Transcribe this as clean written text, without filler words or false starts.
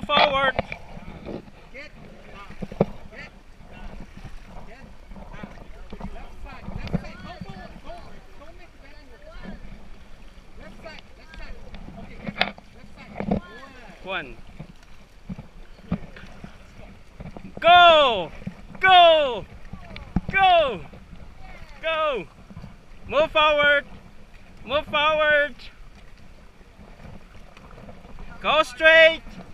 forward. Get Get left side. Go forward. Don't make a bad angle. Left side. Okay, left side. One. Go! Go! Go! Go! Move forward! Move forward! Go straight!